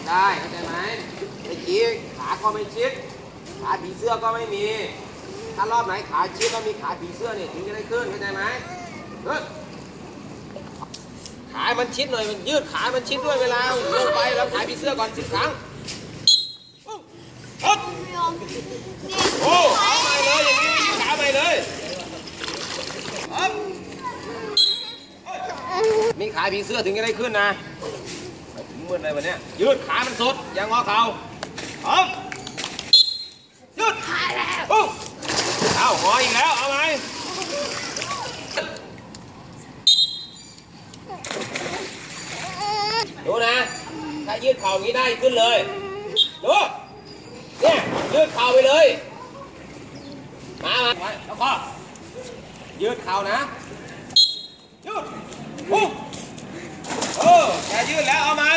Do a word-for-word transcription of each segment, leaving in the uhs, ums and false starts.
ได้เข้าใจไหมไม่ชี้ขาก็ไม่ชิดขาผีเสื้อก็ไม่มีถ้ารอบไหนขาชิดแล้วมีขาผีเสื้อเนี่ยถึงจะได้ขึ้นเข้าใจไหมขึ้นขามันชิดหน่อยมันยืดขามันชิดด้วยเวลาลงไปแล้วขาผีเสื้อก่อนสิบครั้งโอ้ขาไปเลยอย่างนี้ขาไปเลยมีขาผีเสื้อถึงจะได้ขึ้นนะมืดเลยวันนี้ยืดขามันสุดอย่างงอเข่าเอายืดขาแล้วเอางออีกแล้วเอาไหมดูนะถ้ายืดเข่าอย่างนี้ได้ขึ้นเลยดูเนี่ยยืดเข่าไปเลยมามาไว้แล้วก็ยืดเข่านะยืดปุ๊บเออแกยืดแล้วเอาไหม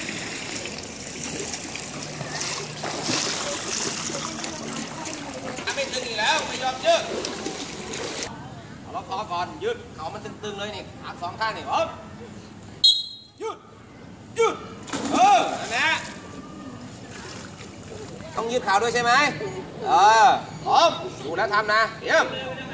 ไม่ตึงอีกแล้วไม่ยอมยืดเอาล็อกคอก่อนยืดเข่ามันตึงๆเลยนี่ขาสองข้างนี่อ๋อยืดยืดเออนั่นแหละต้องยืดเข่าด้วยใช่ไหมเออพร้อมดูแล้วทำนะเยี่ยม